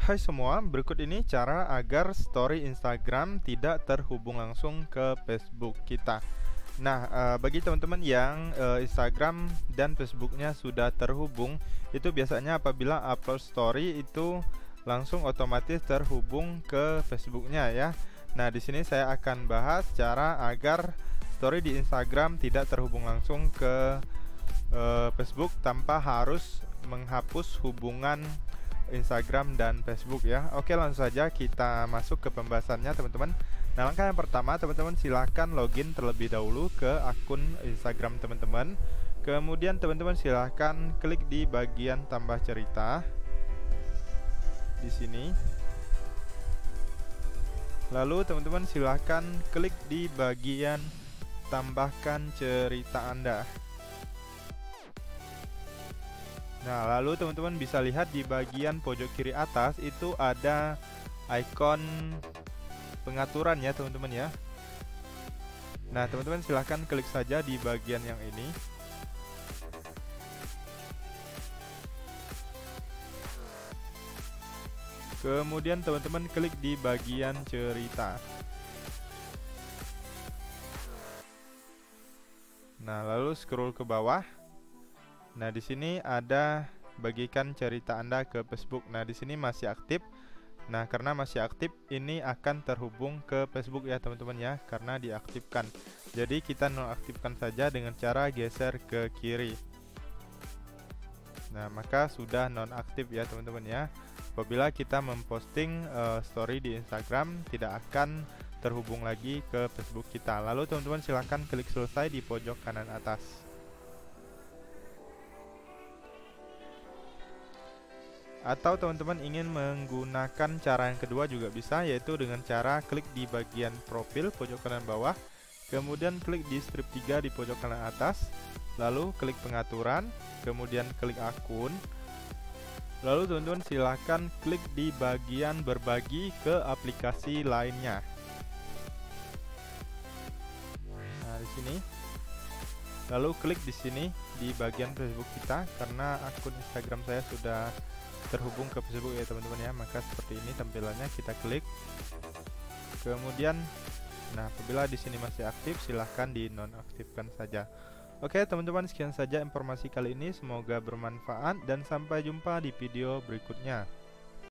Hai semua, berikut ini cara agar story Instagram tidak terhubung langsung ke Facebook kita. Nah, bagi teman-teman yang Instagram dan Facebooknya sudah terhubung, itu biasanya apabila upload story itu langsung otomatis terhubung ke Facebooknya ya. Nah, di sini saya akan bahas cara agar story di Instagram tidak terhubung langsung ke Facebook tanpa harus menghapus hubungan Instagram dan Facebook ya. Oke, langsung saja kita masuk ke pembahasannya teman-teman. Nah, langkah yang pertama teman-teman silahkan login terlebih dahulu ke akun Instagram teman-teman. Kemudian teman-teman silahkan klik di bagian tambah cerita di sini. Lalu teman-teman silahkan klik di bagian tambahkan cerita Anda. Nah, lalu teman-teman bisa lihat di bagian pojok kiri atas itu ada ikon pengaturan ya teman-teman ya. Nah, teman-teman silahkan klik saja di bagian yang ini. Kemudian teman-teman klik di bagian cerita. Nah, lalu scroll ke bawah. Nah, di sini ada bagikan cerita Anda ke Facebook. Nah, di sini masih aktif. Nah, karena masih aktif, ini akan terhubung ke Facebook ya teman-teman ya, karena diaktifkan. Jadi kita nonaktifkan saja dengan cara geser ke kiri. Nah, maka sudah nonaktif ya teman-teman ya. Apabila kita memposting story di Instagram, tidak akan terhubung lagi ke Facebook kita. Lalu teman-teman silahkan klik selesai di pojok kanan atas. Atau teman-teman ingin menggunakan cara yang kedua juga bisa, yaitu dengan cara klik di bagian profil pojok kanan bawah, kemudian klik di strip 3 di pojok kanan atas, lalu klik pengaturan, kemudian klik akun, lalu teman-teman silahkan klik di bagian berbagi ke aplikasi lainnya. Nah, di sini. Lalu klik di sini di bagian Facebook kita, karena akun Instagram saya sudah terhubung ke Facebook ya teman-teman ya, maka seperti ini tampilannya. Kita klik, kemudian nah apabila di sini masih aktif silahkan dinonaktifkan saja. Oke teman-teman, sekian saja informasi kali ini, semoga bermanfaat dan sampai jumpa di video berikutnya.